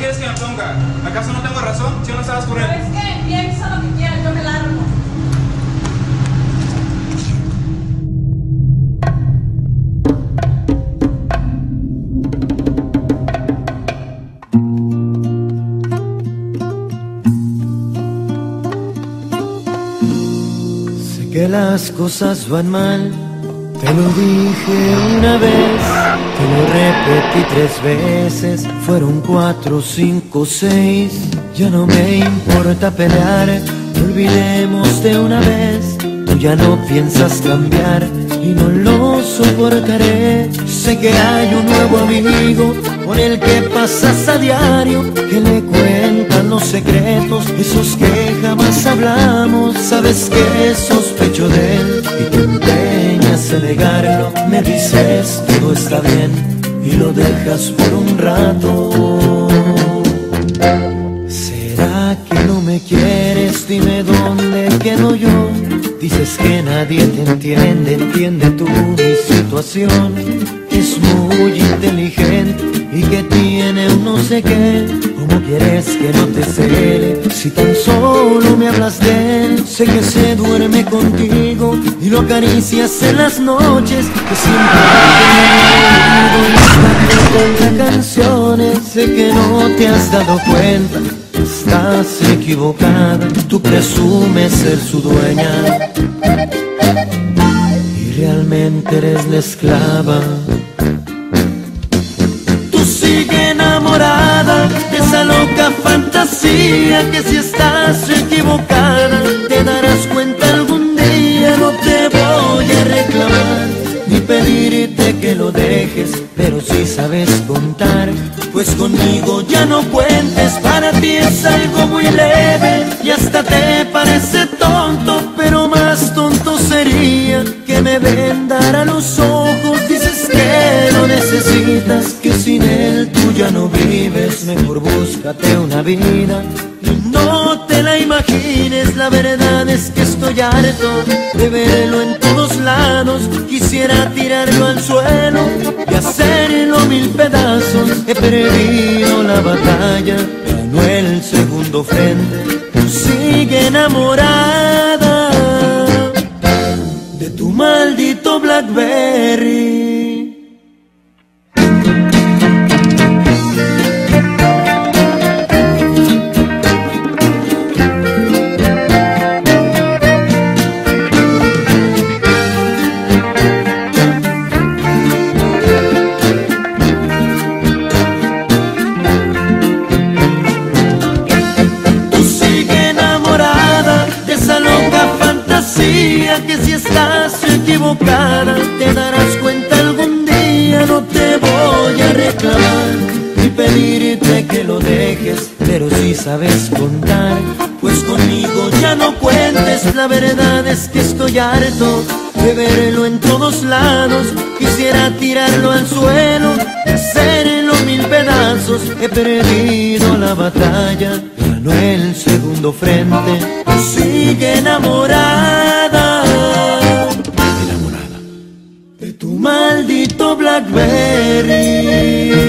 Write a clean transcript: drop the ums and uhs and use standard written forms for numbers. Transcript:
quieres que me ponga? ¿Acaso no tengo razón? Si no estabas con él. ¿Sabes qué? Piensa lo que quieras, yo me largo. Sé que las cosas van mal, te lo dije una vez, te lo repetí 3 veces, fueron 4, 5, 6. Ya no me importa pelear, olvidemos de una vez. Tú ya no piensas cambiar y no lo soportaré. Sé que hay un nuevo amigo con el que pasas a diario, que le cuentan los secretos, esos que jamás hablamos. Sabes que sospecho de él y te empeñas en negarlo. Me dices todo está bien y lo dejas por un rato. ¿Será que no me quieres? Dime dónde quedo yo. Dices que nadie te entiende, entiende tú mi situación. Es muy inteligente y que tiene un no sé qué. ¿Cómo quieres que no te cele si tan solo me hablas de él? Sé que se duerme contigo y lo acaricias en las noches, que siempre te canta canciones. Sé que no te has dado cuenta, estás equivocada. Tú presumes ser su dueña y realmente eres la esclava. Tú sigue enamorada de esa loca fantasía, que si estás equivocada te darás cuenta algún día. No te voy a reclamar ni pedirte que lo dejes, pero si sabes contar, pues conmigo ya no cuentes. Para ti es algo muy leve y hasta te parece tonto, pero más tonto sería que me vendara los ojos. Dices que lo necesitas, que sin él tú ya no vives. Mejor búscate una vida y no te la imagines. La verdad es que estoy harto de verlo en todos lados. Quisiera tirarlo al suelo y hacerlo 1000 pedazos. He perdido la batalla, ganó el segundo frente. Tú sigue enamorada de tu maldito Blackberry. Que si estás equivocada te darás cuenta algún día. No te voy a reclamar ni pedirte que lo dejes, pero si sabes contar, pues conmigo ya no cuentes. La verdad es que estoy harto de verlo en todos lados. Quisiera tirarlo al suelo y hacerlo 1000 pedazos. He perdido la batalla, ganó el segundo frente. Sigue enamorada de tu maldito Blackberry.